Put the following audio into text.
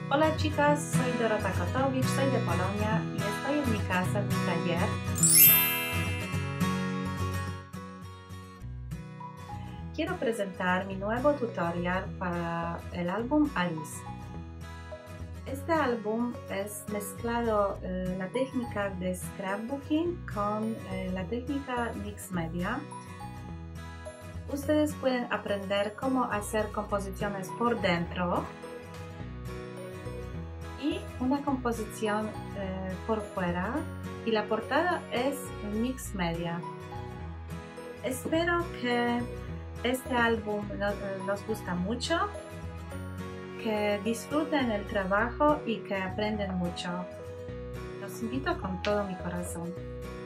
Hola chicas, soy Dorota Kotowicz, soy de Polonia y estoy en mi casa, en mi taller. Quiero presentar mi nuevo tutorial para el álbum Alice. Este álbum es mezclado la técnica de scrapbooking con la técnica mix media. Ustedes pueden aprender cómo hacer composiciones por dentro y una composición por fuera, y la portada es mix media. Espero que este álbum nos gusta mucho, que disfruten el trabajo y que aprenden mucho. Los invito con todo mi corazón.